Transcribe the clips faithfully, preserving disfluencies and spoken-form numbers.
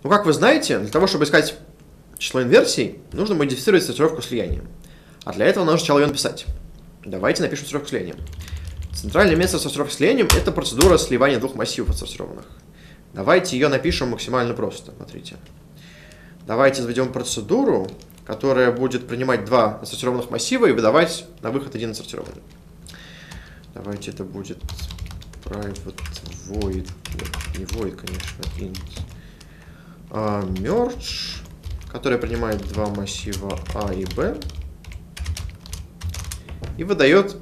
Ну, как вы знаете, для того, чтобы искать число инверсий, нужно модифицировать сортировку слиянием. А для этого нужно сначала ее написать. Давайте напишем сортировку слиянием. Центральное место сортировки слиянием – это процедура сливания двух массивов отсортированных. Давайте ее напишем максимально просто. Смотрите. Давайте заведем процедуру, которая будет принимать два отсортированных массива и выдавать на выход один отсортированный. Давайте это будет private void, не void, конечно, int uh, merge, которая принимает два массива A и B и выдает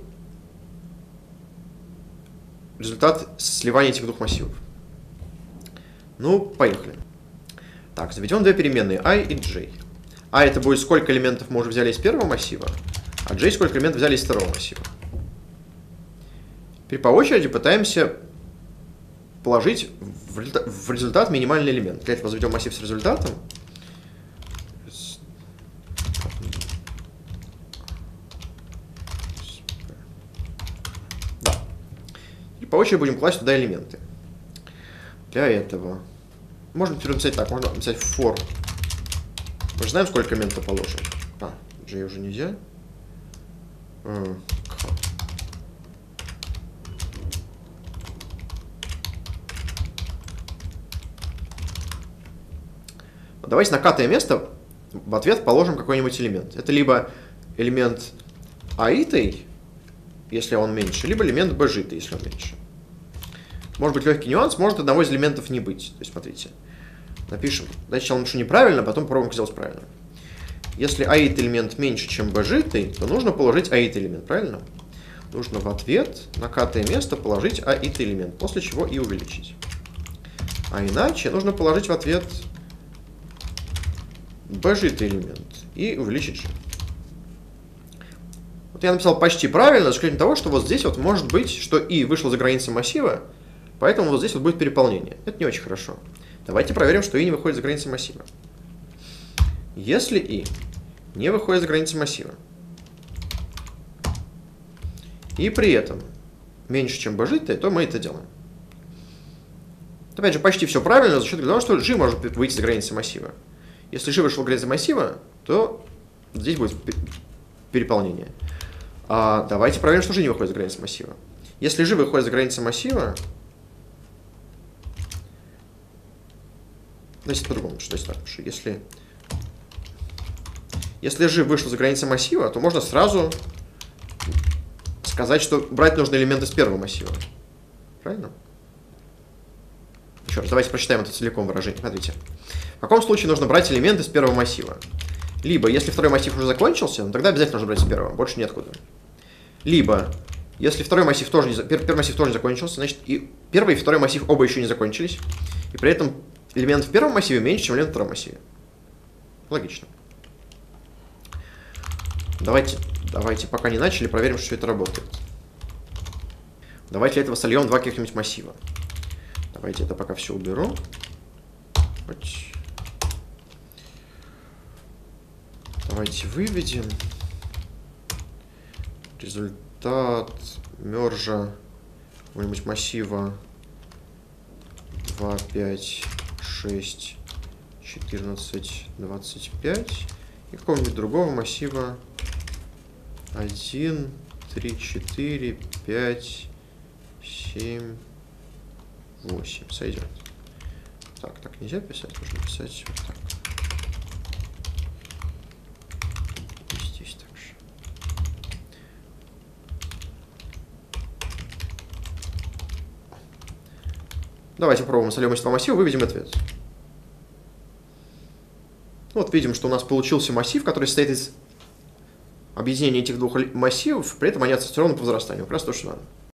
результат сливания этих двух массивов. Ну, поехали. Так, заведем две переменные I и J. I это будет сколько элементов мы уже взяли из первого массива, а J сколько элементов взяли из второго массива. Теперь по очереди пытаемся положить в результат минимальный элемент. Для этого заведем массив с результатом. Да. И по очереди будем класть туда элементы. Для этого можно теперь написать так, можно написать for. Мы же знаем, сколько элементов положим. А, J уже нельзя. Давайте на катое место в ответ положим какой-нибудь элемент. Это либо элемент аитый, если он меньше, либо элемент бжитый, если он меньше. Может быть легкий нюанс, может одного из элементов не быть. То есть, смотрите, напишем. Дальше сначала напишу неправильно, потом попробуем сделать правильно. Если аит элемент меньше, чем бжитый, то нужно положить аит элемент, правильно? Нужно в ответ на катое место положить аит элемент, после чего и увеличить. А иначе нужно положить в ответ бжитый элемент и увеличить g. Вот я написал почти правильно, за исключением того, что вот здесь вот может быть, что и вышло за границы массива, поэтому вот здесь вот будет переполнение. Это не очень хорошо. Давайте проверим, что и не выходит за границы массива. Если и не выходит за границы массива, и при этом меньше, чем бжитый, то мы это делаем. Опять же, почти все правильно за счет того, что g может выйти за границы массива. Если g вышел за границы массива, то здесь будет переполнение. А давайте проверим, что g не выходит за границы массива. Если g выходит за границы массива, значит по-другому, что здесь так пишу. Если, если g вышел за границы массива, то можно сразу сказать, что брать нужно элементы с первого массива. Правильно? Еще раз, давайте прочитаем это целиком выражение. Смотрите. В каком случае нужно брать элементы с первого массива? Либо, если второй массив уже закончился, ну, тогда обязательно нужно брать с первого, больше неоткуда. Либо, если второй массив тоже не, первый массив тоже не закончился, значит и первый и второй массив оба еще не закончились, и при этом элемент в первом массиве меньше, чем элемент в втором массиве. Логично. Давайте, давайте, пока не начали, проверим, что это работает. Давайте для этого сольем два каких-нибудь массива. Давайте это пока все уберу. Давайте выведем результат мержа какого-нибудь массива два, пять, шесть, четырнадцать, двадцать пять и какого-нибудь другого массива один, три, четыре, пять, семь, восемь. Сойдет. Так, так нельзя писать, нужно писать вот так. И здесь так же. Давайте попробуем сольем из этого массива, выведем ответ. Вот видим, что у нас получился массив, который состоит из объединения этих двух массивов, при этом они ассоциированы по возрастанию. Как раз то, что надо.